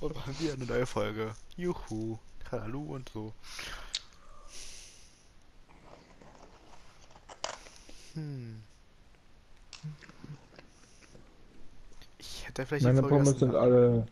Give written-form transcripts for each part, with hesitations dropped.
Und machen wir eine neue Folge. Juhu, hallo und so. Hm. Ich hätte vielleicht die Meine Folge Pommes erst sind nach. alle.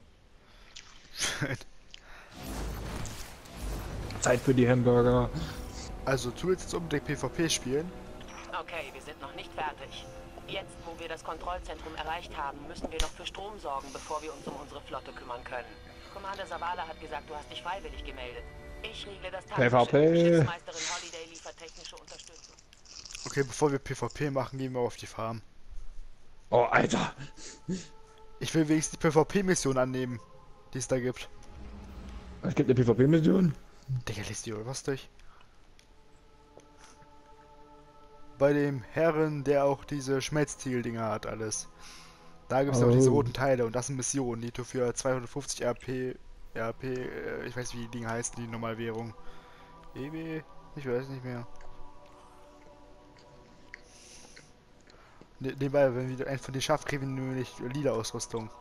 Zeit für die Hamburger. Also, du willst jetzt unbedingt PvP spielen? Okay, wir sind noch nicht fertig. Jetzt, wo wir das Kontrollzentrum erreicht haben, müssen wir noch für Strom sorgen, bevor wir uns um unsere Flotte kümmern können. Commander Zavala hat gesagt, du hast dich freiwillig gemeldet. Ich regle das Taktische. PvP. Schiffsmeisterin Holiday liefert technische Unterstützung. Okay, bevor wir PvP machen, gehen wir auf die Farm. Oh, Alter. Ich will wenigstens die PvP-Mission annehmen, die es da gibt. Es gibt eine PvP-Mission. Digga, liest die oder was durch? Bei dem Herren, der auch diese Schmelztiegel-Dinger hat, alles. Da gibt es auch diese Oh. roten Teile und das sind Missionen, die du für 250 ich weiß wie die Dinger heißen, die Normalwährung. EW? Ich weiß nicht mehr. Nebenbei, wenn wir einen von denen schaffen, kriegen wir nämlich lila Ausrüstung.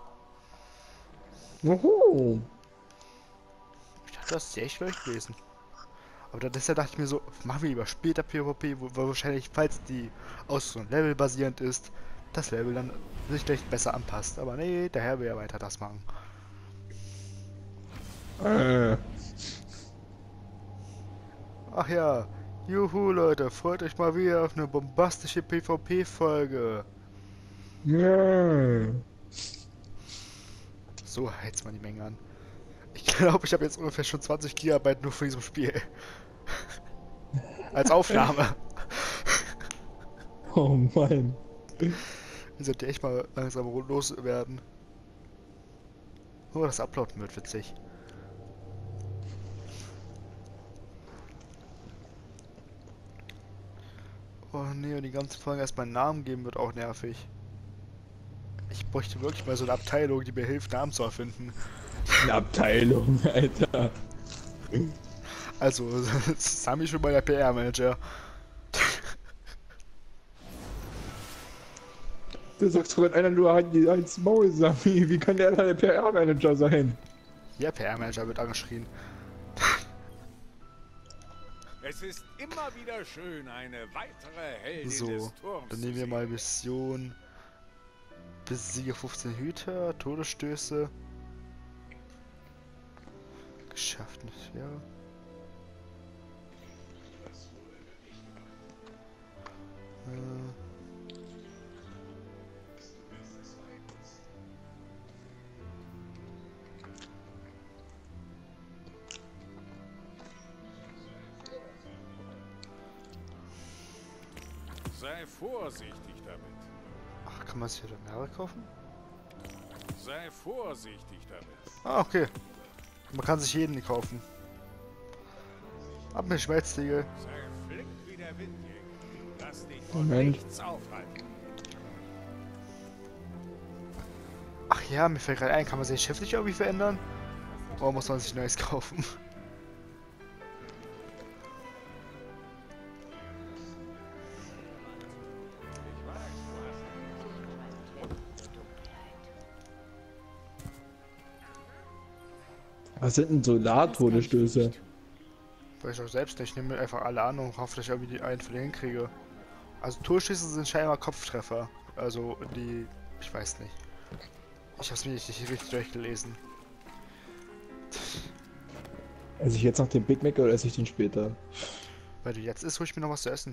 Juhu. Ich dachte, das ist echt schlecht gewesen. Aber dann deshalb dachte ich mir so, machen wir lieber später PvP, wo wahrscheinlich, falls die Ausrüstung levelbasierend ist, das Level dann sich vielleicht besser anpasst. Aber nee, der Herr will ja weiter das machen. Äh. Ach ja, juhu Leute, freut euch mal wieder auf eine bombastische PvP-Folge. Ja. So heizt man die Menge an. Ich glaube, ich habe jetzt ungefähr schon 20 Gigabyte nur für diesem Spiel. Als Aufnahme. Oh Mann. Die sollte echt mal langsam loswerden. Oh, das Uploaden wird witzig. Oh nee, und die ganze Folge erstmal einen Namen geben wird auch nervig. Ich bräuchte wirklich mal so eine Abteilung, die mir hilft, Namen zu erfinden. Eine Abteilung, Alter. Also, Sami schon mal der PR-Manager. Du sagst vorhin einer nur als Maul, Sami. Wie kann der dann der PR-Manager sein? Ja, PR-Manager wird angeschrien. Es ist immer wieder schön, eine weitere Heldin So, des Turms dann zu nehmen wir sehen. mal Mission. Besiege 15 Hüter, Todesstöße. Geschafft nicht, ja. Sei vorsichtig damit. Ach, kann man sich hier mehrere kaufen? Sei vorsichtig damit. Ah, okay. Man kann sich jeden kaufen. Ab mit Schmelztiegel. Sei flink wie der Windjäger. Lass dich von Moment. nichts aufhalten. Ach ja, mir fällt gerade ein, kann man sich Schiff nicht irgendwie verändern? Oder muss man sich neues kaufen? Was sind denn Solartodesstöße? Weiß ich auch selbst nicht. Ich nehme mir einfach alle an und hoffe, dass ich irgendwie die einen von denen hinkriege. Also Torschüsse sind scheinbar Kopftreffer. Also die... Ich weiß nicht. Ich hab's mir nicht richtig durchgelesen. Esse ich jetzt noch den Big Mac oder esse ich den später? Weil du jetzt isst, hol ich mir noch was zu essen.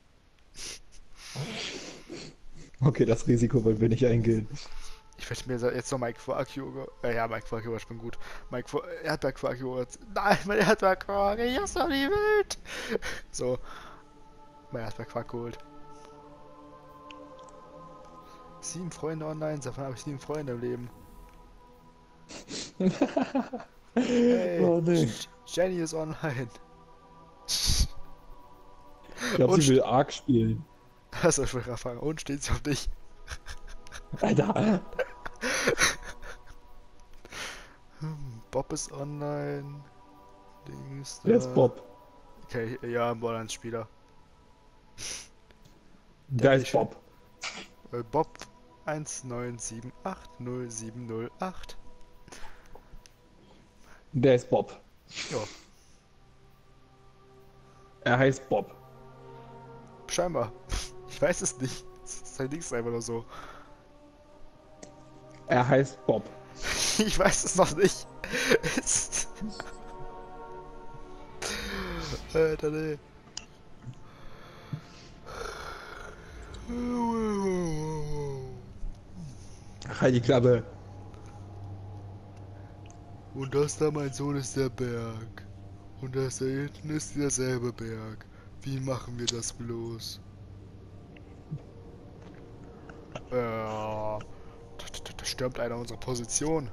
Okay, das Risiko wollen wir nicht eingehen. Ich werde mir jetzt noch Mike Quark-Joghurt... ja, Mike Quark-Joghurt, ich bin gut. Erdbeer-Quark-Joghurt... Nein, mein Erdbeer-Quark, ich hasse doch die Welt! So, mein Erdbeer-Quark geholt. 7 Freunde online, davon habe ich 7 Freunde im Leben. Hey, Oh nee. Jenny ist online. Ich glaube, Und sie will Ark spielen. Achso, ich wollte gerade fragen. Und steht sie auf dich? Alter. Bob ist online. Dings. Wer ist Bob? Okay, ja, ein Borderlands-Spieler. Wer ist Bob? Bob 197800708. Der ist Bob. Ja, Er heißt Bob. scheinbar. Ich weiß es nicht. Sein Ding ist einfach nur so. Er heißt Bob. Ich weiß es noch nicht. Alter, nee. Ach, halt die Klappe. Und das da, mein Sohn, ist der Berg. Und das da hinten ist derselbe Berg. Wie machen wir das bloß? Da stürmt einer unserer Position.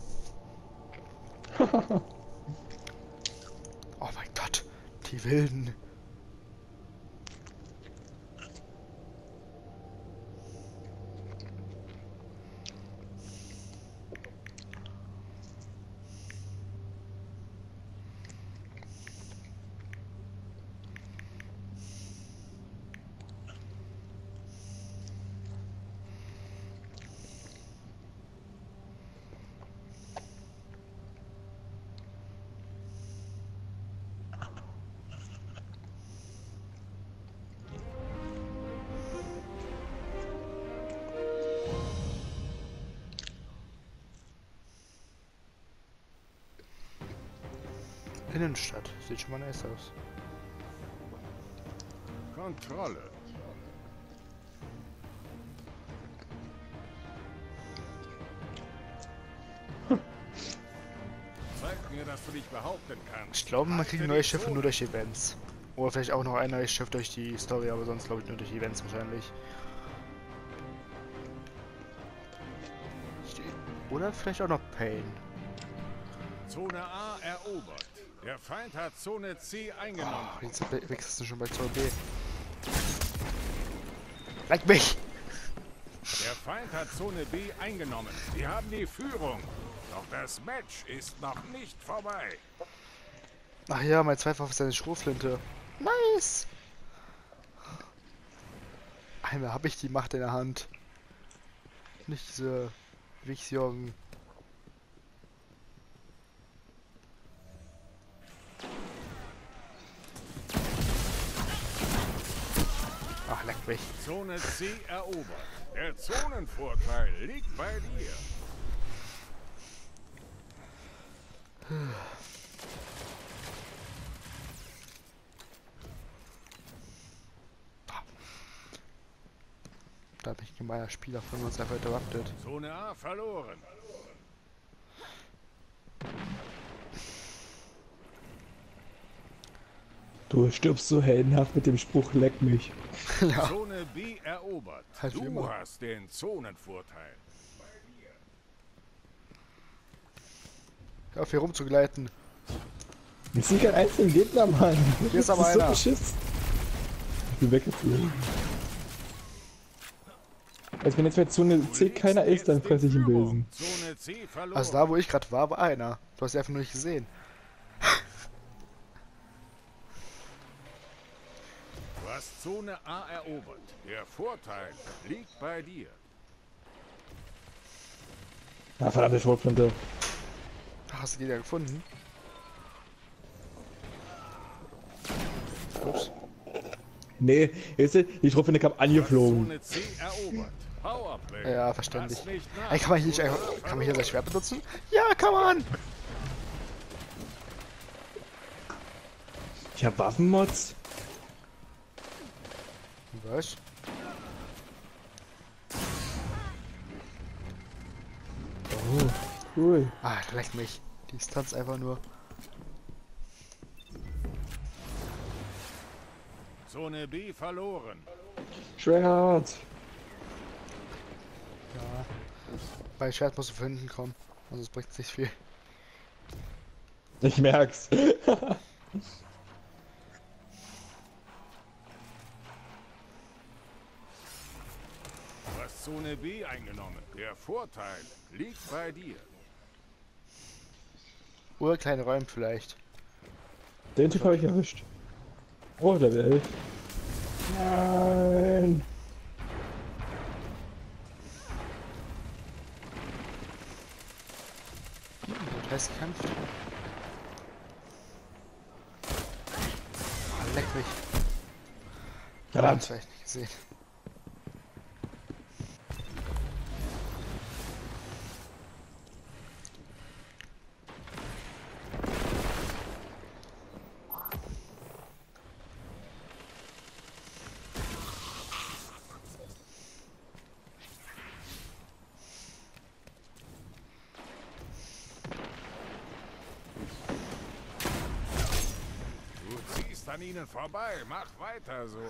Oh mein Gott, die Wilden. Innenstadt. Sieht schon mal nice aus. Kontrolle. Zeig mir, dass du dich behaupten kannst. Ich glaube, man kriegt neue Schiffe nur durch Events. Oder vielleicht auch noch ein neues Schiff durch die Story, aber sonst glaube ich nur durch Events wahrscheinlich. Oder vielleicht auch noch Pain. Zone A erobert. Der Feind hat Zone C eingenommen. Oh, jetzt wechselst du schon bei Zone B. Leck mich! Der Feind hat Zone B eingenommen. Sie haben die Führung. Doch das Match ist noch nicht vorbei. Ach ja, mein Zweifach ist seine Schrotflinte. Nice! Einmal habe ich die Macht in der Hand. Nicht diese Wichsjorgen. Ach, leck mich. Zone C erobert. Der Zonenvorteil liegt bei dir. Da hat mich ein gemeiner Spieler von uns einfach interrupted. Zone A verloren. Du stirbst so heldenhaft mit dem Spruch, leck mich. Ja. Zone B erobert. Halt wie Du immer. hast den Zonenvorteil. Hör auf hier rumzugleiten. Ich sehe keinen einzigen Gegner, Mann. Hier ist aber Das so einer. beschissen. Ich bin weggeflogen. Also wenn jetzt bei Zone C keiner ist, dann fresse ich ihn Besen. Zone C verloren. Also da, wo ich gerade war einer. Du hast sie einfach nur nicht gesehen. Du hast Zone A erobert. Der Vorteil liegt bei dir. Ah, verdammte Schrotflinte. Ach, hast du die da gefunden? Ups. Nee, jetzt, die Schrotflinte kam angeflogen. Zone C erobert. Powerplay. Ja, verständlich. Lass nicht nach. Ey, kann man hier nicht einfach, kann man hier das Schwert benutzen? Ja, kann man! Ich hab Waffenmods. Was? Oh, cool. Ah, leck mich. Die Distanz einfach nur. Zone B verloren. Schwert. Ja. Bei Schwert musst du von hinten kommen. Also es bringt nicht viel. Ich merk's. Du hast Zone B eingenommen. Der Vorteil liegt bei dir. Oder kleine Räume vielleicht. Den Typ habe ich erwischt. Oh, der will. Nein. Wird heiß gekämpft. Leck mich. Verdammt. Das hab ich nicht gesehen. Du ziehst an ihnen vorbei. Mach weiter so.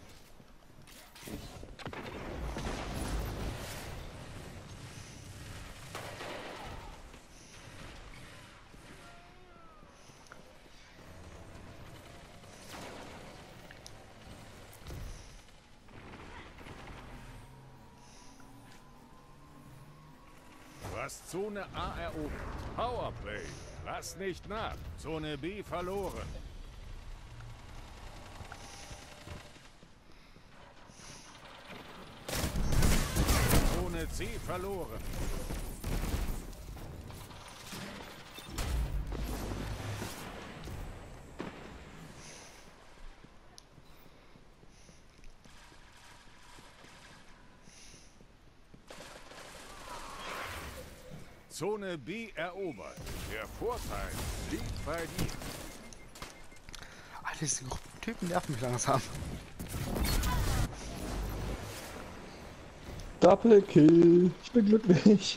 Du hast Zone A erobert. Powerplay. Lass nicht nach. Zone B verloren. Zone C verloren. Zone B erobert. Der Vorteil liegt bei dir. Alter, diese Typen nerven mich langsam. Doppelkill. Ich bin glücklich.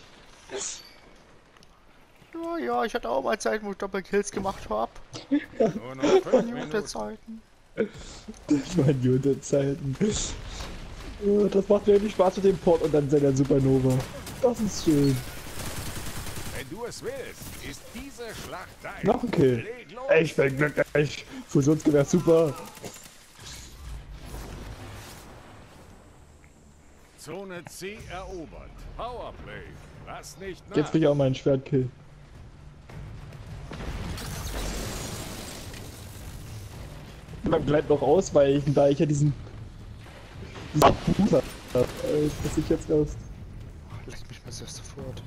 Ja, ja, ich hatte auch mal Zeit, wo ich Doppelkills gemacht habe. Nur noch 5 Gute Minuten. Zeiten. Das waren gute Zeiten. Oh, das macht wirklich Spaß mit dem Port und dann seiner Supernova. Das ist schön. Wenn du es willst, ist diese Schlacht dein. Noch ein Kill. Leg los. Ich bin glücklich. Fusionsgewehr super. Zone C erobert. Powerplay. Lass nicht nach. Jetzt krieg ich auch meinen Schwertkill. Man bleibt noch aus, da ich ja diesen Boost habe. Das ich jetzt erst. Leck mich mal selbst sofort.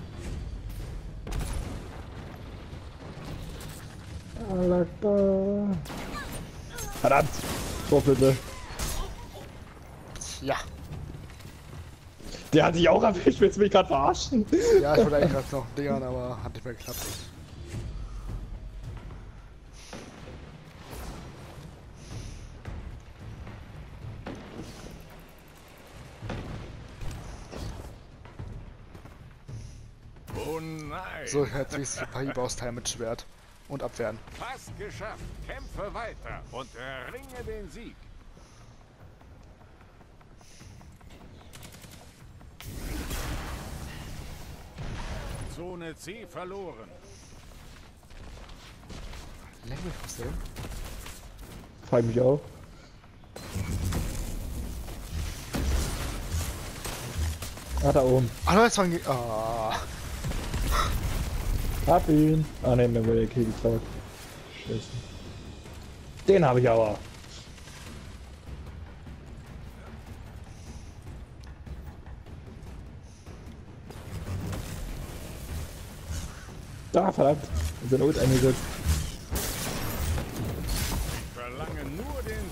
Verdammt! Vorflinte. Ja. Der hat dich auch erwischt, willst du mich gerade verarschen? Ja, ich wollte eigentlich gerade noch dingern, aber hat nicht mehr geklappt. Oh nein. So, jetzt wenigstens ein paar Hiebe austeilen mit Schwert. Und abwehren. Fast geschafft. Kämpfe weiter und erringe den Sieg. Zone C verloren. Leck mich was denn? Frag mich auch. Ah, da oben. Ah, jetzt fangen die. Ah. Hab ihn. Ah ne, mir wurde der Kill geklaut. Scheiße. Den habe ich aber. Da, verdammt. Sein Ult eingesetzt. Verlange nur den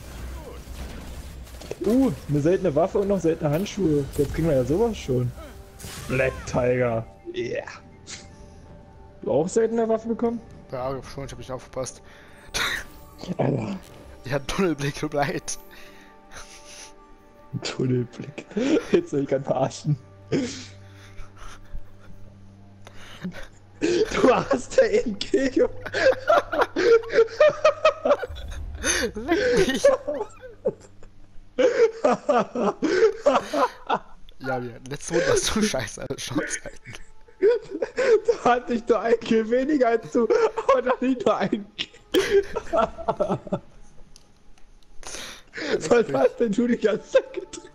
Sieg. Eine seltene Waffe und noch seltene Handschuhe. Jetzt kriegen wir ja sowas schon. Black Tiger. Yeah. Du auch seltene Waffe bekommen? Ja, schon, ich hab nicht aufgepasst. Alter. Ich hatte Tunnelblick, tut mir leid. Tunnelblick. Jetzt soll ich gerade verarschen. Du hast da eben Kill. Leck mich. Ja, wir letzte Runde warst du scheiße, alle Schautzeiten. Da hatte ich nur ein Kill weniger als du, aber noch nicht nur ein Kill. Was hast denn du die ganze Zeit gedrückt?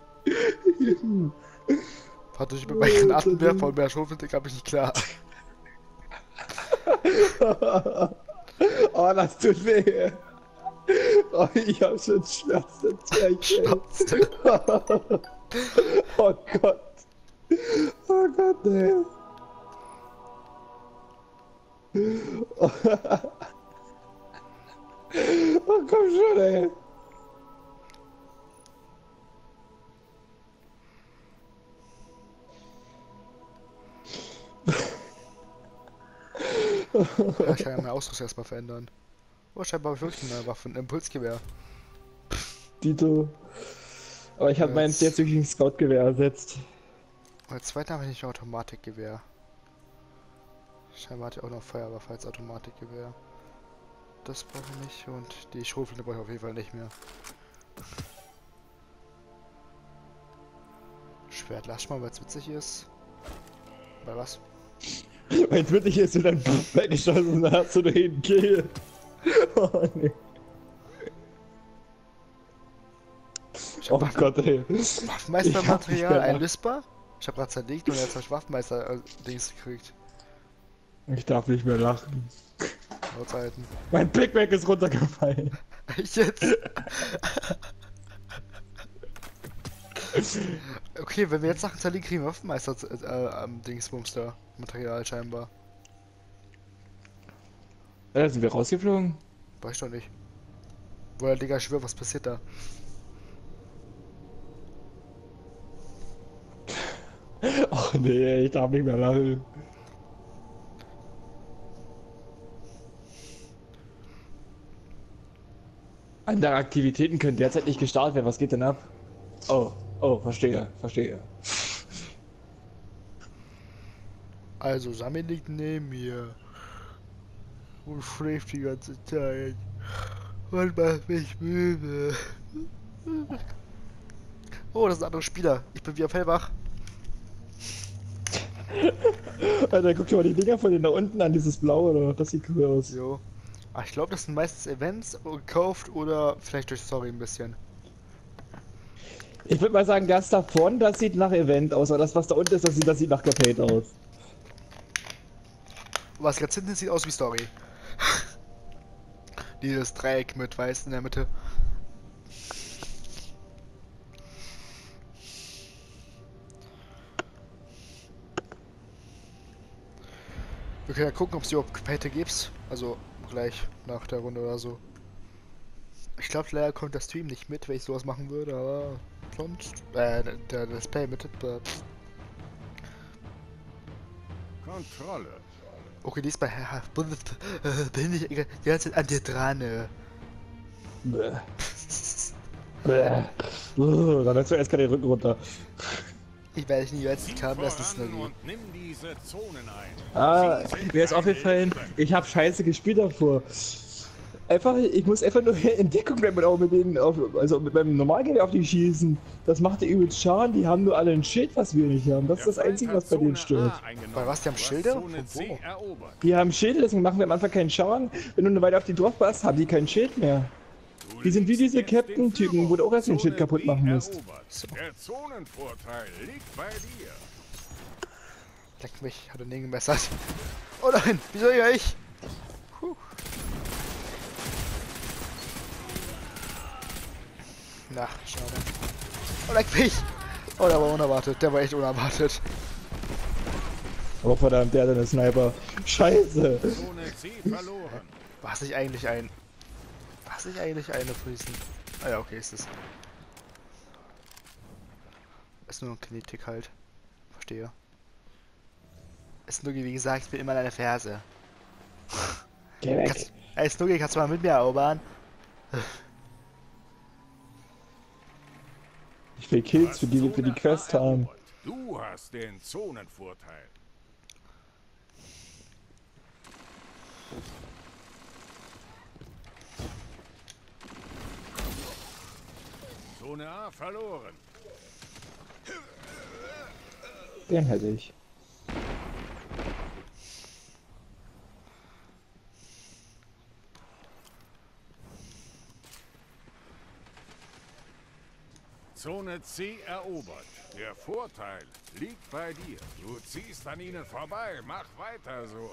Warte, ich mit meinen Granatenwerfer von mehr Schofendick hab ich nicht klar. Oh, das tut weh. Oh, ich hab schon Schmerzen. Schnauze. Oh Gott. Oh Gott, nee. Oh, komm schon, ey. Ja, ich kann ja meinen Ausrüstung erstmal verändern. Oh, scheinbar habe ich wirklich eine Waffe, ein Impulsgewehr. Dito. Aber ich habe meins jetzt durch ein Scout-Gewehr ersetzt. Und als zweiten habe ich nicht ein Automatikgewehr. Scheinbar hat er auch noch Feuerwaffe als Automatikgewehr. Das brauche ich nicht und die Schrotflinte brauche ich auf jeden Fall nicht mehr. Schwert lass mal, weil es witzig ist. Bei was? Weil es witzig ist, du dann weggeschossen, dann hast du den Kill. Oh nee. Oh Gott, ey. Waffenmeistermaterial einlösbar? Ich habe gerade zerlegt und jetzt habe ich Waffenmeister-Dings gekriegt. Ich darf nicht mehr lachen. Aushalten. Mein Big Mac ist runtergefallen. Echt jetzt? Okay, wenn wir jetzt Sachen zerlegen, kriegen wir Waffenmeister am Dingsbums da. Material scheinbar. Ja, sind wir rausgeflogen? Weiß ich doch nicht. Woher, Digga, ich schwör, was passiert da? Ach nee, ich darf nicht mehr lachen. Andere Aktivitäten können derzeit nicht gestartet werden. Was geht denn ab? Oh, verstehe. Also, Sammy liegt neben mir. Und schläft die ganze Zeit. Und macht mich müde. Oh, das ist ein anderer Spieler. Ich bin wieder hellwach. Alter, guck dir mal die Dinger von denen da unten an, dieses Blaue, oder? Das sieht cool aus. Jo. Ach, ich glaube, das sind meistens Events gekauft oder vielleicht durch Story ein bisschen. Ich würde mal sagen, das da vorne, das sieht nach Event aus, aber das, was da unten ist, das sieht nach Gepaid aus. Was ganz hinten sieht aus wie Story. Dieses Dreieck mit weiß in der Mitte. Wir können ja gucken, ob es überhaupt Gepäte gibt. Also gleich nach der Runde oder so. Ich glaube, leider kommt der Stream nicht mit, wenn ich sowas machen würde, aber sonst. Der Display mit. Kontrolle. Okay, diesmal bin ich die ganze Zeit an dir dran. Bäh. Dann lässt du erst gerade den Rücken runter. Ich werde dich nie als kamen lassen, Snuggy. Und nimm diese Zonen ein. Ah, mir ist aufgefallen, ich habe scheiße gespielt davor. Ich muss einfach nur in Deckung bleiben und auch mit denen also mit meinem Normalgewehr auf die schießen. Das macht ja übelst Schaden, die haben nur alle ein Schild, was wir nicht haben. Das ist das Einzige, was bei denen stört. Bei was, die haben Schilder? Von wo? Die haben Schilde, deswegen machen wir am Anfang keinen Schaden. Wenn du eine Weile auf die drauf passt, haben die kein Schild mehr. Die sind wie diese Captain-Typen, wo du auch erst den Schild kaputt machen musst. So. Der Zonenvorteil liegt bei dir. Leck mich, hat er den gemessert. Oh nein, wieso ja ich? Puh. Na, schade. Oh, leck mich! Oh, der war unerwartet, der war echt unerwartet. Oh verdammt, der hat eine Sniper. Scheiße! Zone C verloren. War es nicht eigentlich ein... War es nicht eigentlich eine von diesen... Ah ja, okay, ist es. Ist nur ein Kinetik halt. Verstehe. Ist nur, wie gesagt, ich bin immer deine Ferse. Geh weg! Ey, Snuggy, kannst du mal mit mir erobern? Ich will Kills für die Quest haben. Du hast den Zonenvorteil. Zone A verloren. Den hätte ich. Zone C erobert. Der Vorteil liegt bei dir. Du ziehst an ihnen vorbei. Mach weiter so.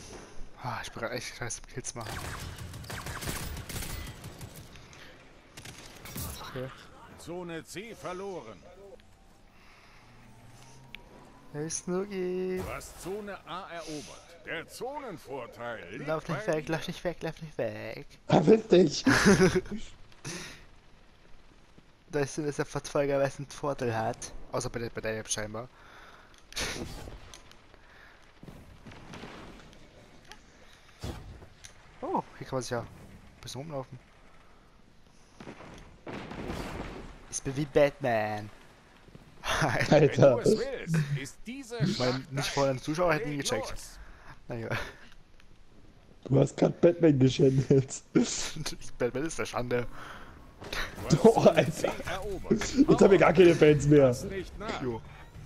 Ah, ich bin gerade echt scheiße Kills machen. Okay. Zone C verloren. Hey Snooki. Du hast Zone A erobert. Der Zonenvorteil liegt Lauf nicht bei weg, dir. lauf nicht weg, lauf nicht weg. Verpiss dich! Da ist der Verfolger, wer einen Vorteil hat. Außer bei der App scheinbar. Oh, hier kann man sich ja ein bisschen rumlaufen. Ich bin wie Batman. Wenn Alter. du es willst, ist diese Ich meine, Schlacht nicht vorher ein Zuschauer hätte ihn Leg gecheckt. los. Naja. Du hast grad Batman geschändelt. Batman ist der Schande. Du hast Oh, Zone C Alter. erobert. Jetzt hab ich gar keine Fans mehr. Lass nicht nach. Jo.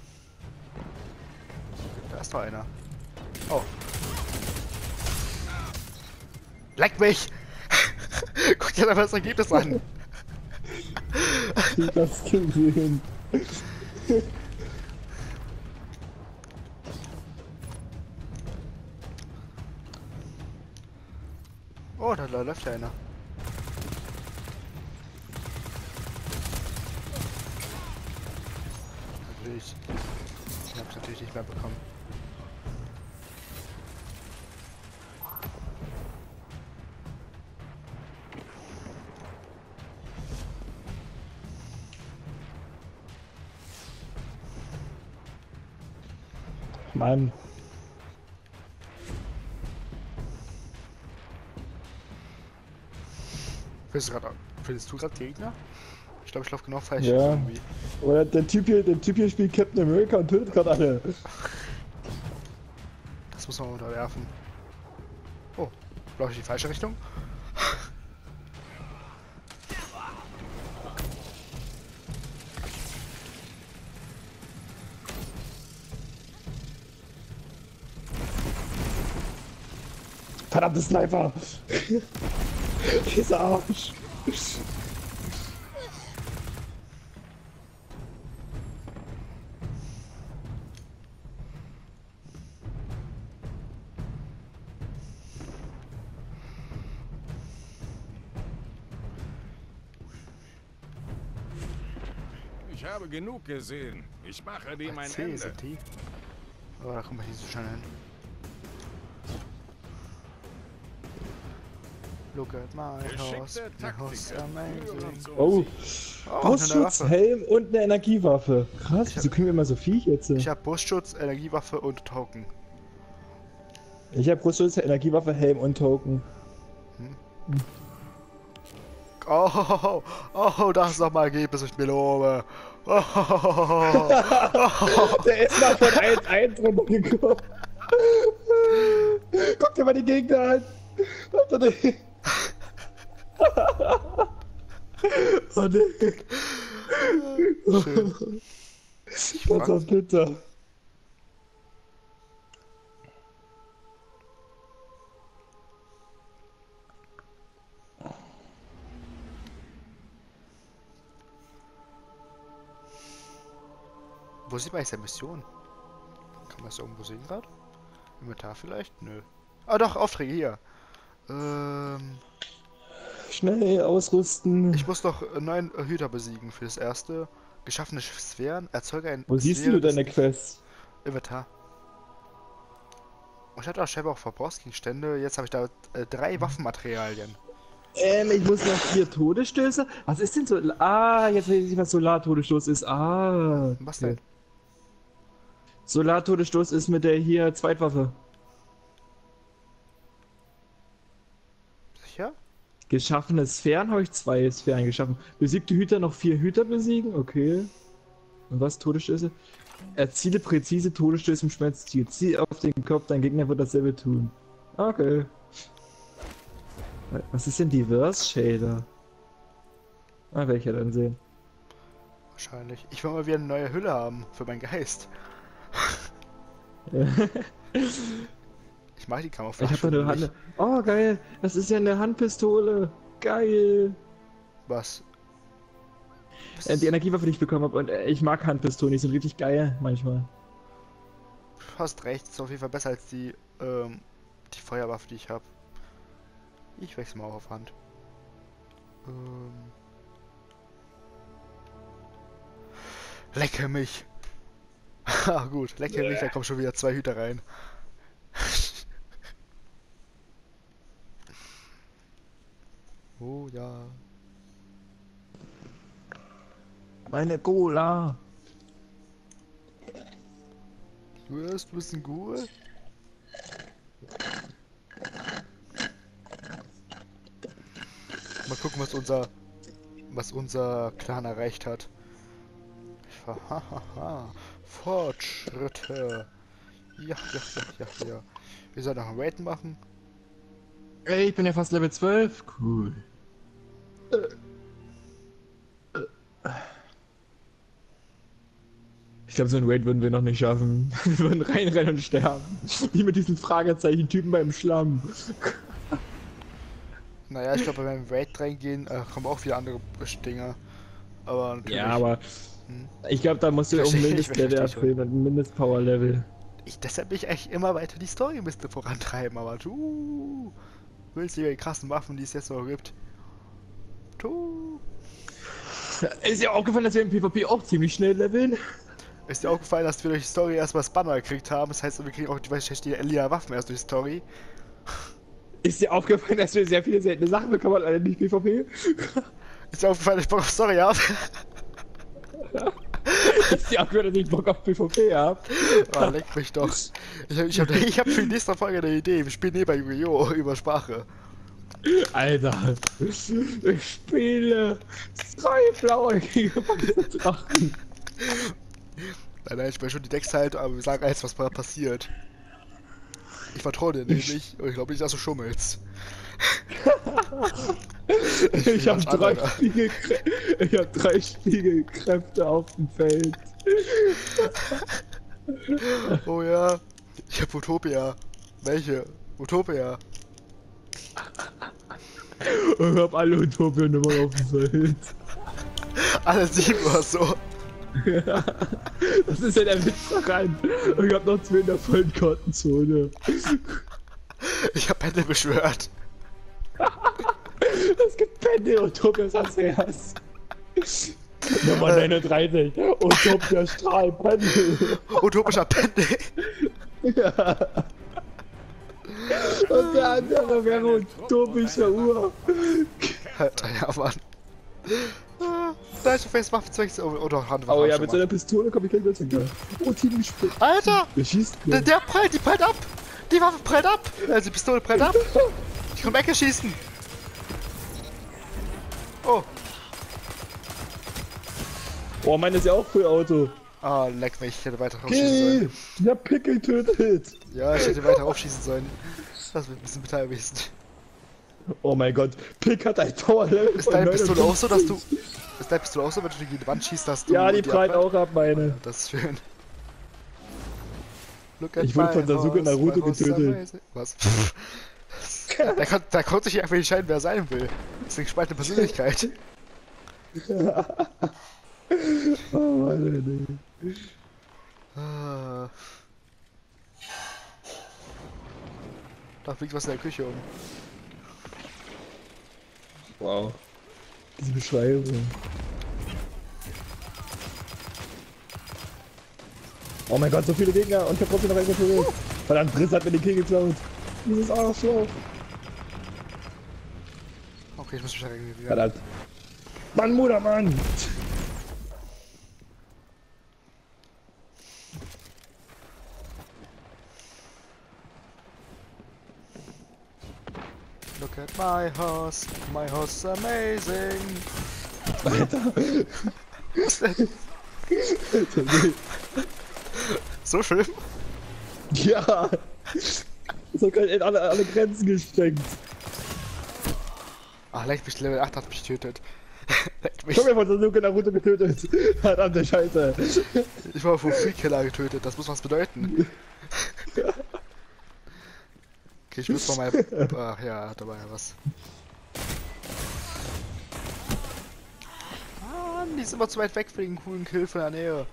Da ist noch einer. Oh. Leck mich! Guck dir einfach das Ergebnis an. Ich hab's gesehen. Oh, da läuft ja einer. Natürlich. Ich hab's natürlich nicht mehr bekommen. Mann. Findest du gerade Gegner? Ich glaube, ich laufe genau falsch Ja. irgendwie. Oder der Typ hier spielt Captain America und tötet gerade alle. Das muss man unterwerfen. Oh, laufe ich in die falsche Richtung? Verdammte Sniper! Dieser Arsch! Ich habe genug gesehen. Ich mache dem ein C Ende. sind die. Aber da kommen wir nicht so schnell hin. Look at my horse, Geschickte my horse Taktiker amazing. führen Zone Oh, C. Oh, eine Brustschutz, Waffe. Helm und eine Energiewaffe. Krass, wieso kriegen wir immer so viel jetzt? Ich habe Brustschutz, Energiewaffe und Token. Ich habe Brustschutz, Energiewaffe, Helm und Token. Oh, das ist doch mal Ergebnis, ich mir lobe. Oh, Der ist mal von 1-1 runtergekommen. Guck dir mal die Gegner an. Alter, nee. Oh nee. schön. Das war bitter. Wo sieht man jetzt der Mission? Kann man das irgendwo sehen gerade? Inventar vielleicht? Nö. Ah doch, Aufträge hier. Schnell ausrüsten. Ich muss noch 9 Hüter besiegen für das erste. Geschaffene Sphären, erzeuge ein Wo siehst Sphäre du deine des Quests? Inventar. Und ich hatte auch scheinbar auch Verbrauchsgegenstände. Jetzt habe ich da 3 Waffenmaterialien. Ich muss noch 4 Todesstöße. Was ist denn so? Ah, jetzt weiß ich, was Solar-Todesstoß ist. Ah. Was denn? Solar-Todesstoß ist mit der hier Zweitwaffe. Sicher? Geschaffene Sphären habe ich 2 Sphären geschaffen. Besiegte Hüter noch 4 Hüter besiegen. Okay. Und was? Todesstöße? Erziele präzise Todesstöße im Schmerzziel. Zieh auf den Kopf, dein Gegner wird dasselbe tun. Okay. Was ist denn Diverse Shader? Ah, werde ich ja dann sehen. Wahrscheinlich. Ich will mal wieder eine neue Hülle haben für meinen Geist. Ich mag die Ich Camouflage. habe eine Hand. Oh, geil. Das ist ja eine Handpistole. Geil. Was? Die Energiewaffe, die ich bekommen habe. Und ich mag Handpistolen. Die sind richtig geil manchmal. Du hast recht, ist auf jeden Fall besser als die Feuerwaffe, die ich habe. Ich wechsle mal auf Hand. Lecke mich. Ah, gut, lecke mich, da kommen schon wieder 2 Hüter rein. Oh ja. Meine Cola. Du bist ein Ghoul? Mal gucken, was unser Clan erreicht hat. Hahaha. Fortschritte. Ja, ja, ja, ja, ja. Wir sollen noch einen Raid machen. Ey, ich bin ja fast Level 12. Cool. Ich glaube, so ein Raid würden wir noch nicht schaffen. Wir würden reinrennen und sterben. Wie mit diesen Fragezeichen-Typen beim Schlamm. Naja, ich glaube, wenn wir Raid reingehen, kommen auch wieder andere Dinger. Aber natürlich. Ja, aber ich glaube, da musst du auch ein Mindestlevel erfüllen und ein Mindestpower-Level. Deshalb will ich eigentlich immer weiter die Story ein bisschen vorantreiben, aber du willst die krassen Waffen, die es jetzt noch gibt. Du. Ist dir aufgefallen, dass wir im PvP auch ziemlich schnell leveln? Ist dir aufgefallen, dass wir durch die Story erstmal das Banner gekriegt haben? Das heißt, wir kriegen auch die lila Waffen erst durch die Story. Ist dir aufgefallen, dass wir sehr viele seltene Sachen bekommen, leider nicht PvP? Ist dir aufgefallen, dass ich Bock auf Story habe? Ist dir aufgefallen, dass ich Bock auf PvP hab? Ah, leck mich doch. Ich hab für die nächste Folge eine Idee. Wir spielen bei Yu-Gi-Oh! Über Sprache. Alter, ich spiele 3 blaue Drachen. Nein, ich will schon die Decks halt, aber wir sagen jetzt, was passiert. Ich vertraue dir nämlich und ich glaube nicht, dass du schummelst. Ich habe 3 Spiegelkräfte auf dem Feld. Oh ja, ich hab Utopia. Welche? Utopia. Ich hab alle Utopia-Nummern auf dem Feld. Alle 7 oder so. Das ist ja der Witz daran. Und ich hab noch 2 in der vollen Kartenzone. Ich hab Pendel beschwört. Es gibt Pendel Utopias Andreas. Nummer 39. Utopia Strahl Pendel. Utopischer Pendel. Ja. Und der andere wäre utopischer Uhr. Alter, ja, Mann. Da ist Face Waffenzwecks oder Handwaffe. Oh ja, mit so einer Pistole komm ich gleich wieder hin. Oh, Team gespielt. Alter! Der schießt Die prallt ab! Die Waffe prallt ab! Also die Pistole prallt ab! Ich kann weggeschießen! Oh! Oh, meine ist ja auch voll Auto. Ah, leck mich, ich hätte weiter aufschießen sollen. Ich hab Pickel getötet. Ja, ich hätte weiter aufschießen sollen. Das wird ein bisschen bitter gewesen. Oh mein Gott, Pick hat ein Power-Level. Ist deine Pistole auch so, dass du. Ist deine Pistole auch so, wenn du gegen die Wand schießt, dass du. Ja, die prallt auch ab, meine. Das ist schön. Ich wurde von Sasuke Naruto getötet. Was? Da konnte sich einfach entscheiden, wer sein will. Das ist eine gespaltene Persönlichkeit. Oh Mann, ey. Ah. Da fliegt was in der Küche um. Wow. Diese Beschreibung. Oh mein Gott, so viele Gegner und ich hab trotzdem noch einen zurück. Verdammt, Briss hat mir den Kill geklaut. Dieses Arschloch. Okay, ich muss mich da regenerieren. Verdammt. Mann, Mann. Look at my horse is amazing. Alter. Was denn? So schlimm? Ja. Das hat gerade alle Grenzen gesprengt. Ach, leck mich, Level 8 hat mich getötet. Leck mich. Ich hab mir von Sasuke Naruto getötet. Verdammte Scheiße. Ich war von Freakiller getötet, das muss was bedeuten. Okay, ich muss mal Ach ja, da war ja was. Mann, die ist immer zu weit weg für den coolen Kill von der Nähe.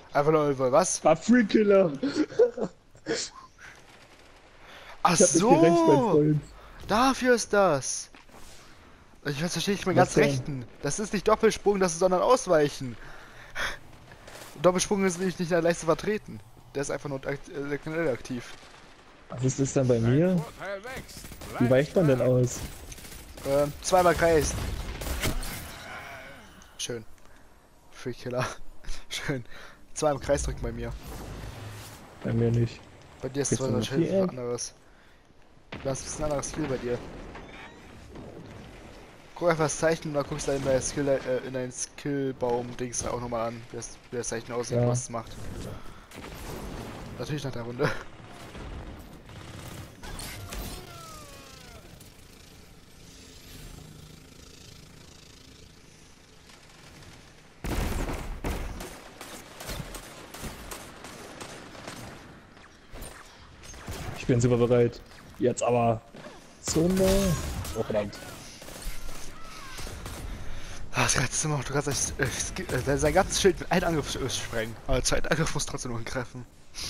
Einfach nur, was? War Free Killer. Ach Ich hab nicht gerecht, mein so! Freund. Dafür ist das! Ich verstehe nicht meinen Was ganz denn? rechten. Das ist nicht Doppelsprung, das ist sondern Ausweichen. Doppelsprung ist nicht in der Leiste vertreten. Der ist einfach nur generell aktiv. Was ist das dann bei Dein mir? Vorteil wächst. Wie Bleib weicht man denn stark. aus? Zweimal Kreis. Schön. Free Killer. Schön. Zweimal Kreis drücken bei mir. Bei mir nicht. Bei dir ist Geht's zwar um wahrscheinlich Viereck? was anderes. Du hast ein bisschen anderes Skill bei dir. Guck einfach das Zeichen und dann guckst du in dein Skill, in deinen Skillbaum-Dings auch nochmal an, wie das Zeichen aussieht, Ja. was es macht. Natürlich nach der Runde. Ich bin super bereit. Jetzt aber. Zunde. Oh verdammt. Das kannst du immer, du kannst sein ganzes Schild mit einem Angriff sprengen. Aber der zweite Angriff muss trotzdem noch treffen.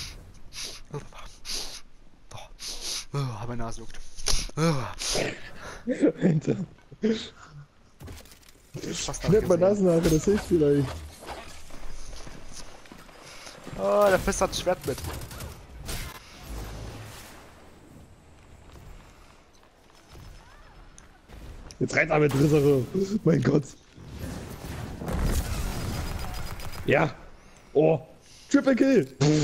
Meine Nase juckt. Alter. Fast Schnitt mal nachgesehen. Nasenhaare, das hilft vielleicht. Oh, der Fist hat ein Schwert mit. Jetzt rein damit, Rissere. Mein Gott. Ja. Oh. Triple Kill.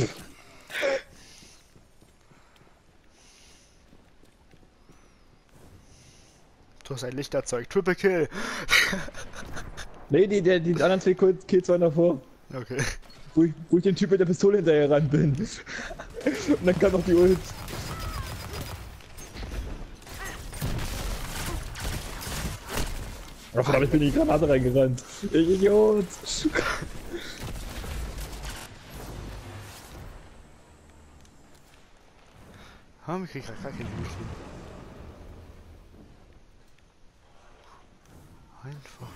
Du hast ein Licht erzeugt. Triple Kill. Nee, die anderen zwei Kills waren davor. Okay. Wo ich den Typ mit der Pistole hinterher ran bin. Und dann kam noch die Ult. Oh, verdammt, ich bin in die Granate reingerannt. Ich Idiot. Wir kriegen gar keine Minuten. Einfach.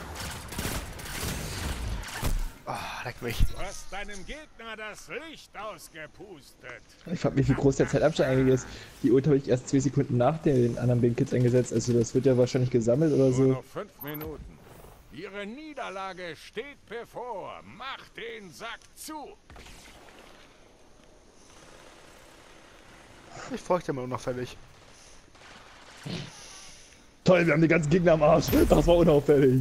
Ah, leck mich. Du hast deinem Gegner das Licht ausgepustet. Ich frag mich, wie groß der Zeitabstand eigentlich ist. Die Ult habe ich erst 2 Sekunden nach den anderen beiden Kills eingesetzt. Also das wird ja wahrscheinlich gesammelt oder Nur so. noch 5 Minuten. Ihre Niederlage steht bevor. Mach den Sack zu. Ich folge dir mal unauffällig. Toll, wir haben die ganzen Gegner am Arsch. Das war unauffällig.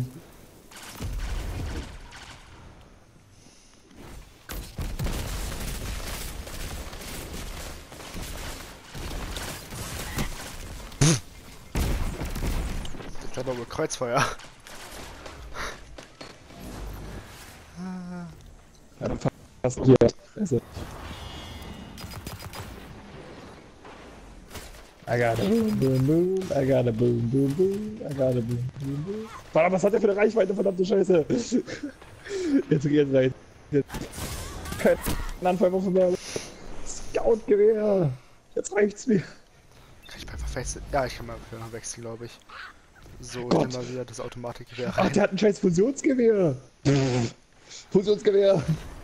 Ich glaube aber Kreuzfeuer. Ja, dann fast hier. Also. I got a boom, boom, boom. I got a boom, boom, boom. I got a boom, boom, boom. Warte, was hat der für eine Reichweite, verdammte Scheiße? Jetzt rein. Jetzt. Kein Anfallwaffe mehr. Scout-Gewehr. Jetzt reicht's mir. Kann ich mal einfach wechseln? Ja, ich kann mal wechseln, glaube ich. So, Gott. ich nehme mal wieder das Automatikgewehr Ach, rein. der hat ein scheiß Fusionsgewehr. Fusionsgewehr.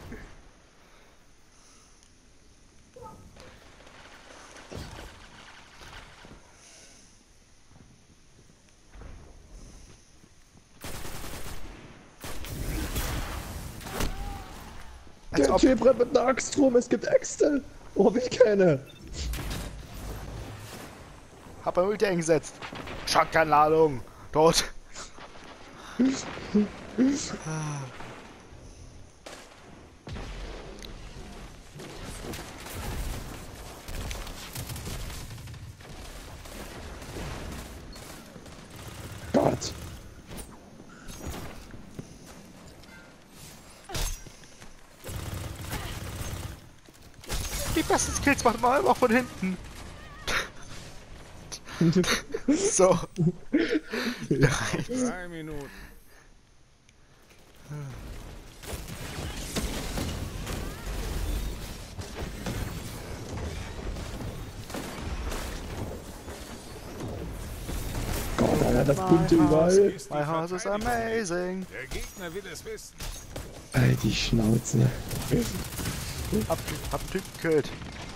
Als Der ob. Typ rennt mit einer Axt rum, es gibt Äxte. Warum hab ich keine? Hab ein Ulti eingesetzt. Shotgun-Ladung. Tot. Gott. Die besten Skills macht man auch von hinten. So. 3 Minuten. Gott, Alter, das bunte überall. Ist die My house is Verteidigung. amazing. Der Gegner will es wissen. Die Schnauze. Hab einen Typ gekillt.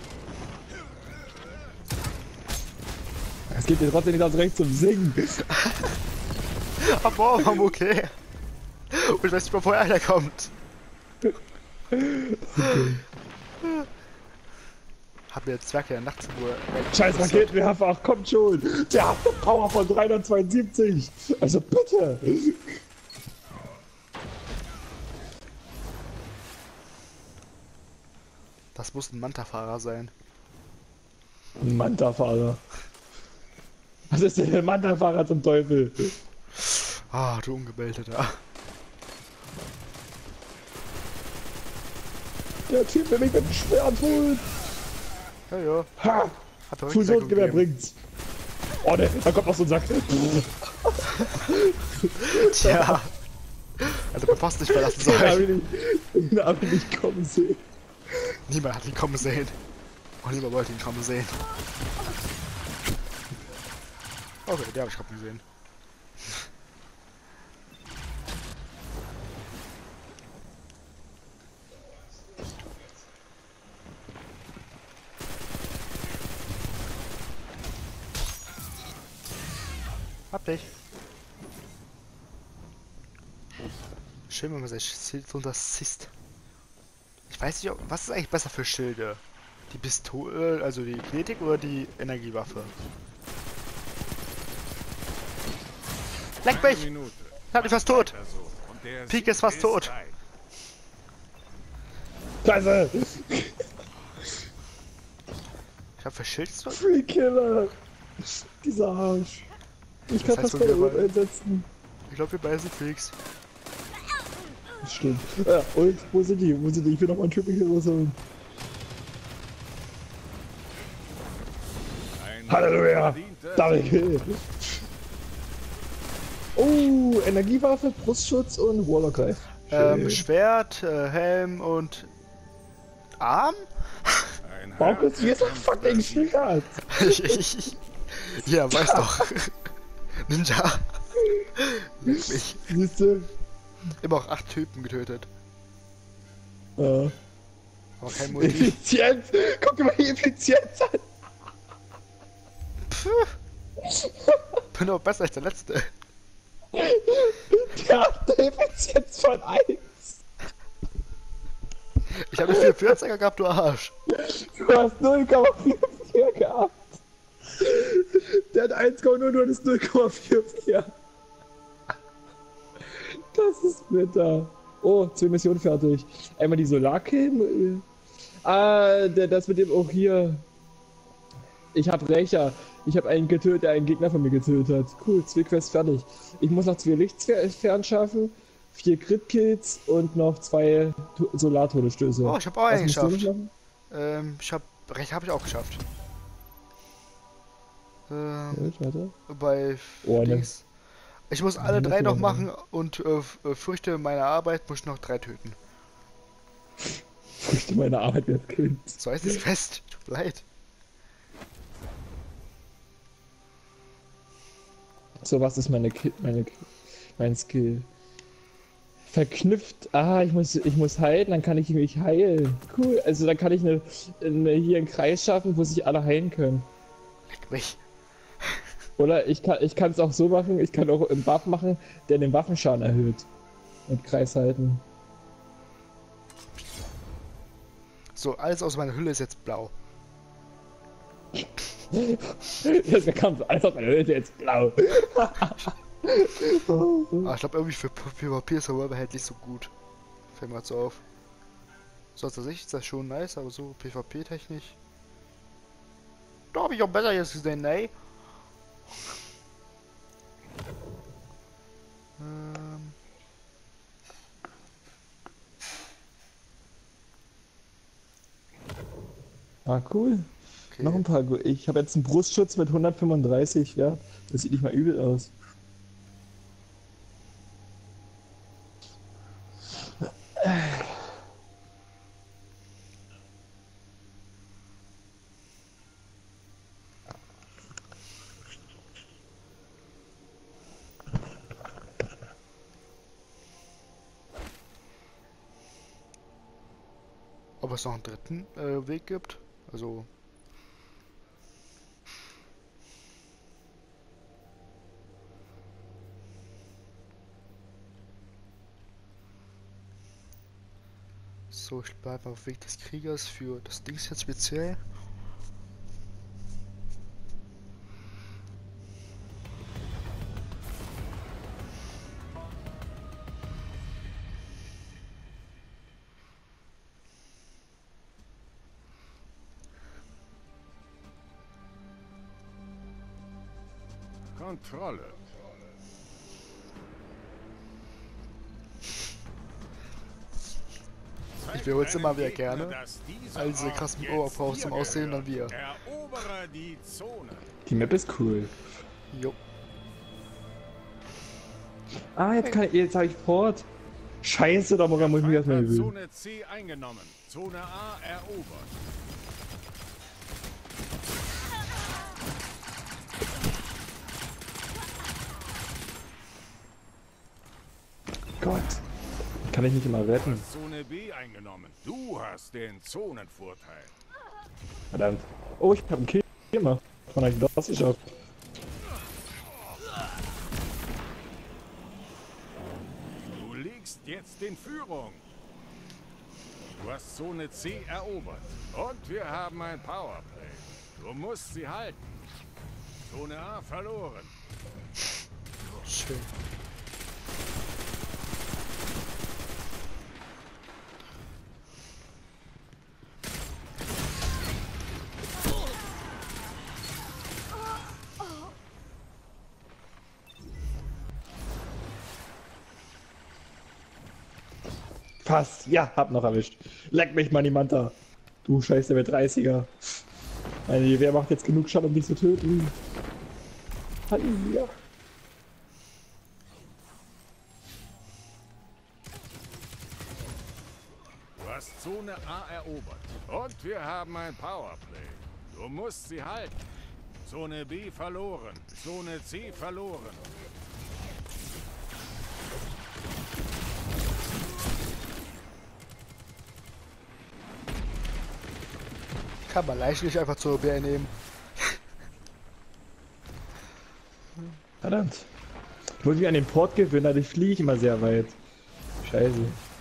Es geht mir trotzdem nicht das Recht zum Singen. Aber okay. Und ich weiß nicht mal, woher einer kommt. Hab mir jetzt Zwerg in der Nachtruhe. Scheiß Raketenwerfer, ach kommt schon. Der hat eine Power von 372. Also bitte. Das muss ein Manta-Fahrer sein. Ein Manta-Fahrer. Was ist denn ein Manta-Fahrer zum Teufel? Ah, du Ungebälteter. Der Typ, der mich mit dem Schwert holt. Ja, ja. Ha! Hat er Fusionsgewehr gegeben. bringt's. Oh ne, da kommt noch so ein Sack. Tja. Also bevor es nicht verlassen soll. Den hab ich nicht kommen sehen. Niemand hat ihn kommen sehen. Und niemand wollte ihn kommen sehen. Okay, der habe ich kommen gesehen. Hab dich. Schön, wenn man sich Schild drunter sieht. Ich weiß nicht, was ist eigentlich besser für Schilde? Die Pistole, also die Kinetik oder die Energiewaffe? Leck mich! Minute. Hab ich fast tot! Also, und der Pike Sieg ist fast tot. reif. Scheiße! Ich hab für Schild so. Free Killer! Dieser Arsch. Ich kann Das heißt, fast keine wir Ult einsetzen. Ich glaube, wir beide sind Freaks. Das stimmt. Ja, und wo sind die? Wo sind die? Ich will noch mal einen Triple Hero holen. Ein Halleluja! verdienter Danke! Oh, Energiewaffe, Brustschutz und Warlock-Greif. Schwert, Helm und Arm? Ein Warum ist hier so Herz- fucking Schwert? Ja, weiß doch. Ninja. Leck mich. Siehst du? Immer auch 8 Typen getötet. Ja. Aber kein Multi. Effizienz! Guck dir mal die Effizienz an! Bin aber besser als der letzte. Der hat eine Effizienz von 1! Ich habe 44er gehabt, du Arsch. Du hast 0,44 gehabt! Der hat 1,0, du hattest 0,44. Das ist bitter. Oh, 2 Missionen fertig. Einmal die Solarkill. Das mit dem auch hier. Ich hab Rächer. Ich habe einen getötet, der einen Gegner von mir getötet hat. Cool, 2 Quests fertig. Ich muss noch 2 Lichtsphären schaffen, 4 Crit-Kills und noch 2 Solartodesstöße. Oh, ich habe auch einen Was musst du geschafft. noch machen? Recht habe ich auch geschafft. Gut, warte. Bei Oh, ne. Dings. Ich muss alle Ne, 3 noch ne. machen und Früchte meiner Arbeit muss ich noch 3 töten. Ich möchte meine Arbeit jetzt killen. So heißt es fest. Tut mir leid. So, was ist mein Skill? Verknüpft. Ah, ich muss heilen, dann kann ich mich heilen. Cool, also dann kann ich hier einen Kreis schaffen, wo sich alle heilen können. Leck mich. Oder ich kann es auch so machen, ich kann auch einen Buff machen, der den Waffenschaden erhöht. Mit Kreis halten. So, alles aus meiner Hülle ist jetzt blau. Jetzt kam alles auf meine Hülle jetzt blau. Aber ich glaube irgendwie für PvP ist der Web halt nicht so gut. Fällt mir halt so auf. So aus der Sicht ist das schon nice, aber so PvP-technisch. Da habe ich auch besser jetzt gesehen, ne? Ah, cool. Okay. Noch ein paar. Ich habe jetzt einen Brustschutz mit 135, ja. Das sieht nicht mal übel aus. ob es noch einen dritten Weg gibt. Also. So, ich bleibe auf Weg des Kriegers für das Dings jetzt speziell. Kontrolle. Ich wiederhole es immer wieder gerne. All diese krassen Oberpower zum Aussehen dann wir. Erobere die Zone. Die Map ist cool. Jo. Ah, jetzt habe ich Port. Scheiße, da muss ich mich erstmal gewöhnen. Zone C eingenommen. Zone A erobert. Gott. Kann ich nicht immer retten? Zone B eingenommen. Du hast den Zonenvorteil. Verdammt. Oh, ich habe einen Kill gemacht. Wann hab ich das geschafft? Du liegst jetzt in Führung. Du hast Zone C erobert. Und wir haben ein Powerplay. Du musst sie halten. Zone A verloren. Schön. Fast. Ja, hab noch erwischt. Leck mich, Manimanta. Du scheiß der 30er. Also, wer macht jetzt genug Schaden, um dich zu töten? Halleluja. Du hast Zone A erobert. Und wir haben ein Powerplay. Du musst sie halten. Zone B verloren. Zone C verloren. Kann man leicht nicht einfach zur OBR nehmen. Verdammt. Ich muss mich an den Port gewöhnen, also ich fliege immer sehr weit. Scheiße.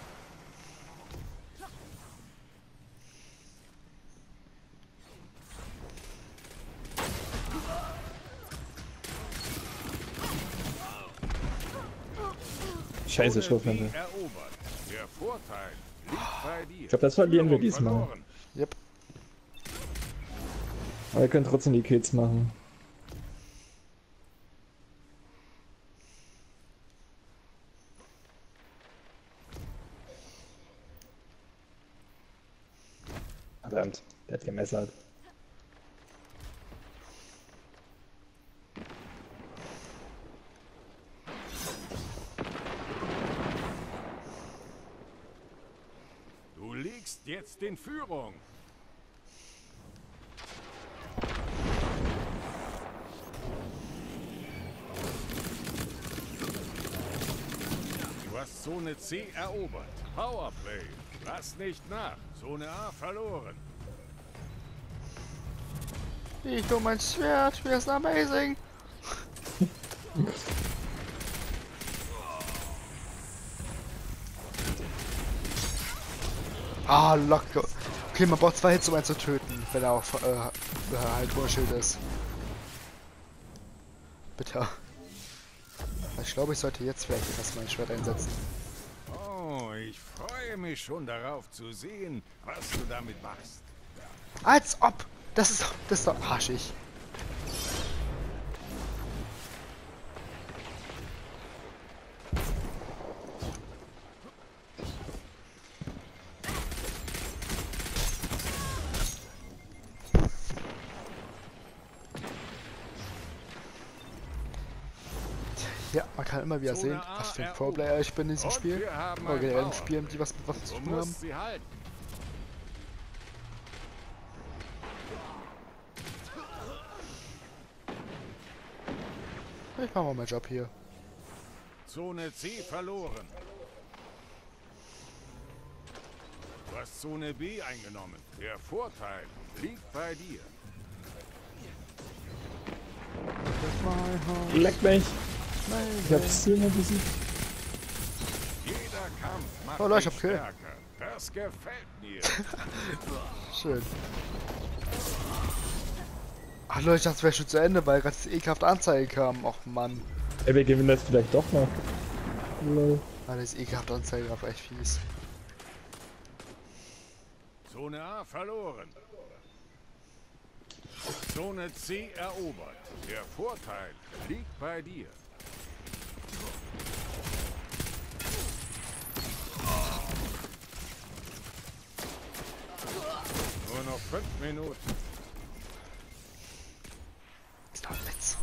Scheiße, Schrotflinte. Der Vorteil liegt bei dir. Ich glaube, das verlieren wir diesmal. Verloren. Yep. Aber wir können trotzdem die Kills machen. Verdammt, der hat gemessert. Du liegst jetzt in Führung. Du hast Zone C erobert. Powerplay. Lass nicht nach. Zone A verloren. Ich und mein Schwert, wir sind amazing. Ah, locker. Okay, man braucht 2 Hits, um einen zu töten, wenn er auch halt Bullshit ist. Bitte. Ich glaube, ich sollte jetzt vielleicht erst mein Schwert einsetzen. Oh, ich freue mich schon darauf zu sehen, was du damit machst. Als ob! Das ist doch arschig. Ja, man kann immer wieder sehen, was für ein Pro-Player ich bin in diesem Spiel. Oder generell in Spielen, die was mit Waffen zu tun haben. Sie halten. Ich mach mal meinen Job hier. Zone C verloren. Du hast Zone B eingenommen. Der Vorteil liegt bei dir. Leck mich! Ich hab's hier mal besiegt. Jeder Kampf macht Oh, Leute, ich dich hab Kill. stärker. Das gefällt mir. Schön. Ach Leute, ich dachte, es wäre schon zu Ende, weil gerade diese ekelhafte Anzeige kam. Och Mann. Ey, wir gewinnen das vielleicht doch noch. Lol. Ah, diese ekelhafte Anzeige war echt fies. Zone A verloren. Zone C erobert. Der Vorteil liegt bei dir. Nur noch 5 Minuten. Ist doch ein Witz.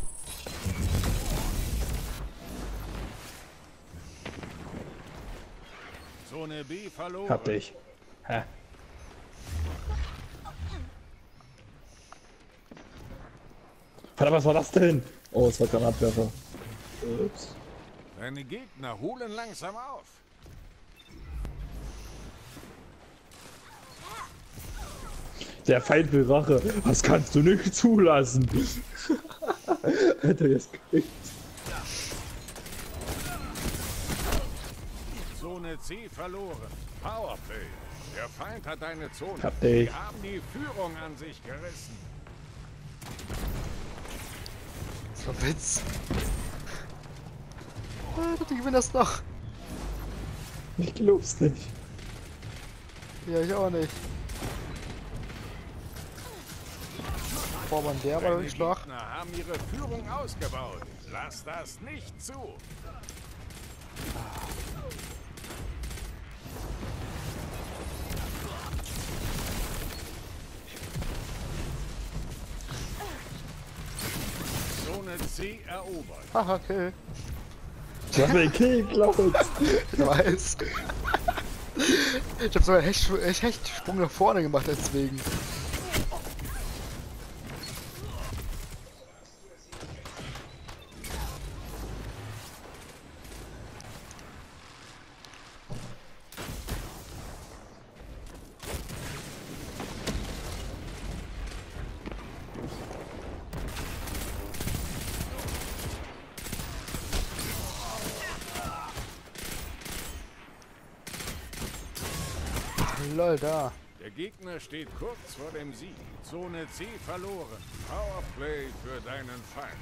Zone B verloren. Hab dich. Hä? Verdammt, was war das denn? Oh, es war Granatwerfer. Ups. Deine Gegner holen langsam auf. Der Feind will Rache. Das kannst du nicht zulassen. Alter, jetzt kriegt. Zone C verloren. Powerplay. Der Feind hat deine Zone. Hab dich. Sie haben die Führung an sich gerissen. Das war ein Witz. Ah, die gewinnen das noch. Ich glaub's nicht. Ja, ich auch nicht. Boah, man, der war Deine wirklich schwach. Gegner haben ihre Führung ausgebaut. Lass das nicht zu. Zone C erobert. Haha, Kill. Du hast mir den Kill geklaut. Ich weiß. Ich hab sogar einen Hechtsprung nach vorne gemacht deswegen. Lol, da. Der Gegner steht kurz vor dem Sieg. Zone C verloren. Powerplay für deinen Feind.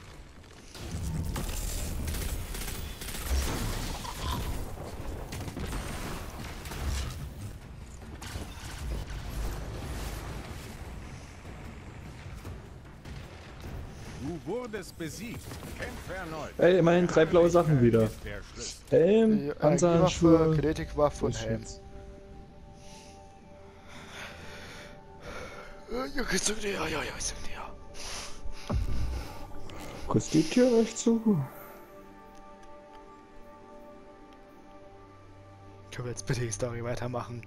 Du wurdest besiegt. Kämpfe erneut. Ey, immerhin 3 blaue Sachen wieder. Ist der Schlüssel. Helm, Panzerhandschuhe. Kinetikwaffe und Das Helm. Schutz. Ja, sind die ja. Kurz die Tür recht zu. Können wir jetzt bitte die Story weitermachen?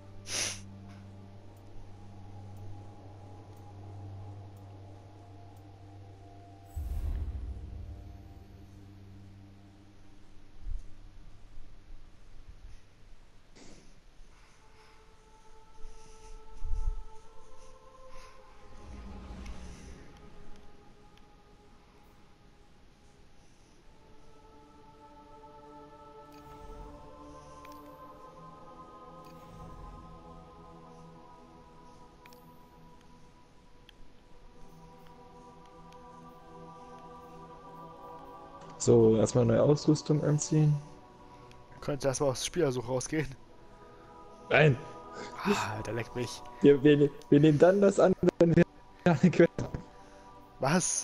So, erstmal neue Ausrüstung anziehen. Könnte erstmal aus der Spielersuche rausgehen. Nein, Ah, der leckt mich. wir nehmen dann das an, wenn wir eine Quest. Was?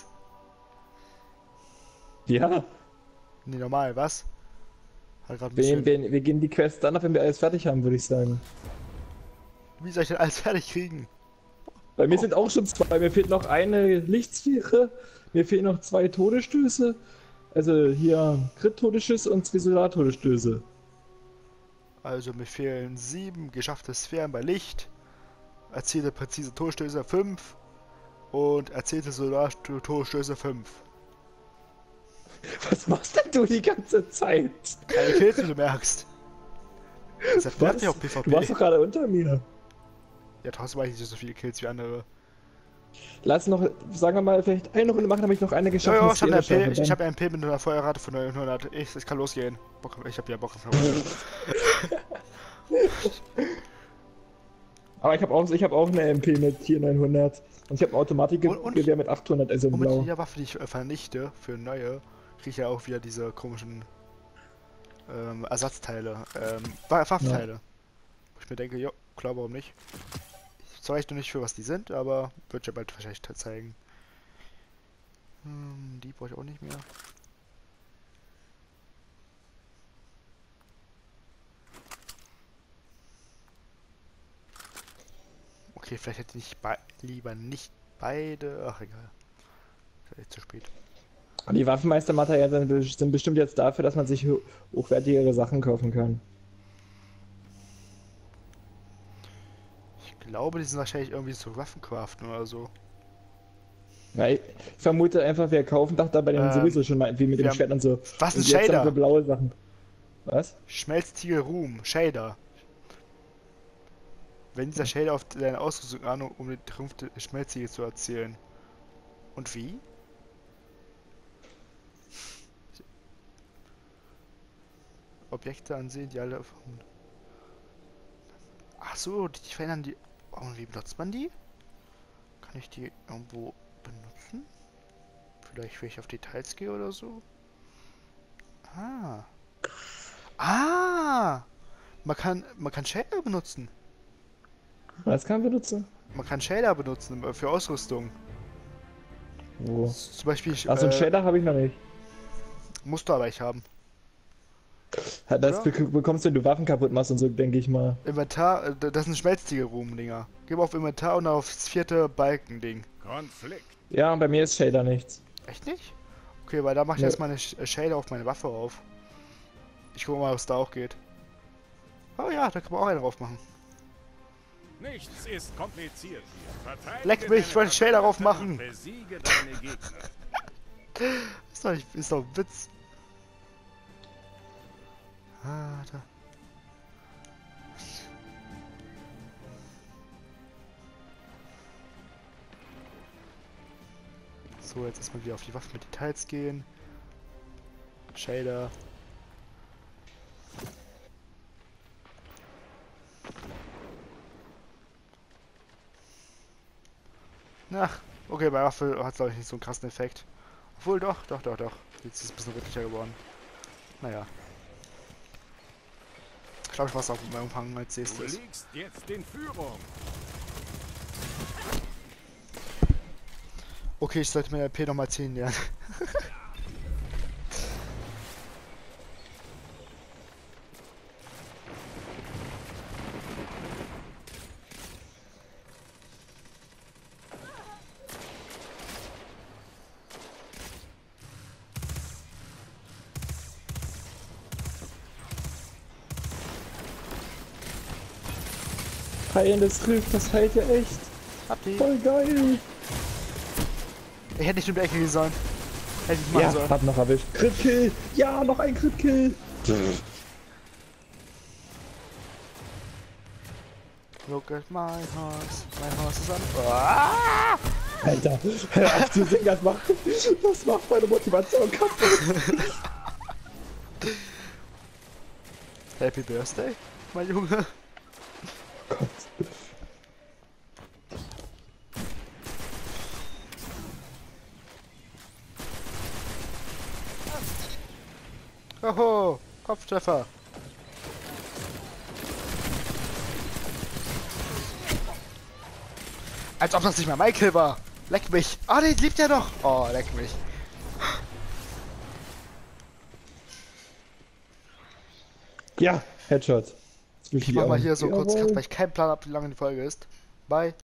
Ja, Nee, normal, was? Hat grad ein bisschen... wir gehen die Quest dann ab, wenn wir alles fertig haben, würde ich sagen. Wie soll ich denn alles fertig kriegen? Bei mir sind auch schon 2. Mir fehlt noch eine Lichtsphäre, mir fehlen noch 2 Todesstöße. Also hier Crit-Todesschüsse und 2 Solar-Todesstöße. Also mir fehlen 7 geschaffte Sphären bei Licht, erzielte präzise Torstöße 5 und erzielte Solar-Torstöße 5. Was machst denn du die ganze Zeit? Keine Kills, wie du merkst. Deshalb nervt Was? mich auch Du PvP. warst doch gerade unter mir. Ja, trotzdem mache ich nicht so viele Kills wie andere. Lass noch, sagen wir mal, vielleicht eine Runde machen, damit ich noch eine Ja, geschafft ja, ich habe habe. eine MP mit einer Feuerrate von 900. Es kann losgehen. Ich habe ja Bock auf Aber ich habe auch eine MP mit hier 900. Und ich habe ein Automatikgewehr mit 800, also Und mit blau. jeder Waffe, die ich vernichte, für neue, kriege ich ja auch wieder diese komischen Ersatzteile, Waffenteile. Wo ich mir denke, jo, klar, warum nicht? Ich weiß noch nicht, für was die sind, aber wird ja bald wahrscheinlich zeigen. Die brauche ich auch nicht mehr. Okay, vielleicht hätte ich lieber nicht beide. Ach, egal. Ist echt zu spät. Und die Waffenmeistermaterialien sind bestimmt jetzt dafür, dass man sich hochwertigere Sachen kaufen kann. Ich glaube, die sind wahrscheinlich irgendwie zu Waffencraften oder so. Ja, ich vermute einfach, wir kaufen doch da bei denen sowieso schon mal wie mit dem Schwert und so. Was und ist jetzt Shader? haben wir blaue Sachen. Was? Schmelztiegel Ruhm, Shader. Wenn dieser Shader auf deine Ausrüstung an, um den Triumph des Schmelztiegels zu erzielen. Und wie? Objekte ansehen, die alle... Ach so, die verändern die... Oh, und wie benutzt man die? Kann ich die irgendwo benutzen? Vielleicht, wenn ich auf Details gehe oder so? Ah. Ah! Man kann Shader benutzen. Was kann man benutzen? Man kann Shader benutzen für Ausrüstung. Wo? Zum Beispiel... Achso, einen Shader habe ich noch nicht. Musst du aber ich haben. Das bekommst du, wenn du Waffen kaputt machst und so, denke ich mal. Inventar, das sind Schmelztiegel-Ruhm-Dinger. Gib auf Inventar und aufs 4. Balken-Ding. Konflikt. Ja, bei mir ist Shader nichts. Echt nicht? Okay, weil da mache ich Nee. erstmal eine Shader auf meine Waffe auf. Ich gucke mal, was da auch geht. Oh ja, da kann man auch einen drauf machen. Nichts ist kompliziert hier. Verteidige Leck mich, ich wollte deine Shader drauf Waffen machen. und Besiege deine Gegner. Ist doch ein Witz. Ah, da. So, jetzt erstmal wieder auf die Waffen mit Details gehen. Shader. Ach, okay, bei Waffe hat es glaube ich nicht so einen krassen Effekt. Obwohl doch. Jetzt ist es ein bisschen rötlicher geworden. Naja. Ich glaube, ich war es auf meinem Umfang als Du nächstes. liegst jetzt in Führung. Okay, ich sollte mir der P nochmal 10 lernen. Heilendes Riff, das heilt ja echt. Habt ihr? Voll geil. Ich hätte nicht um die Ecke gehen sollen. Hätte ich machen Ja, sollen. hab noch erwischt. Crit-Kill. Ja, noch ein Crit-Kill. Look at my horse. My horse is on. Ah! Alter, hör auf zu singen, das macht meine Motivation kaputt. Happy Birthday, mein Junge. Gott. Hoho, Kopftreffer. Als ob das nicht mehr Michael war. Leck mich. Ah, den liebt er doch. Oh, leck mich. Ja, Headshot. Ich mach mal hier so kurz, Jawohl. weil ich keinen Plan habe, wie lange die Folge ist. Bye.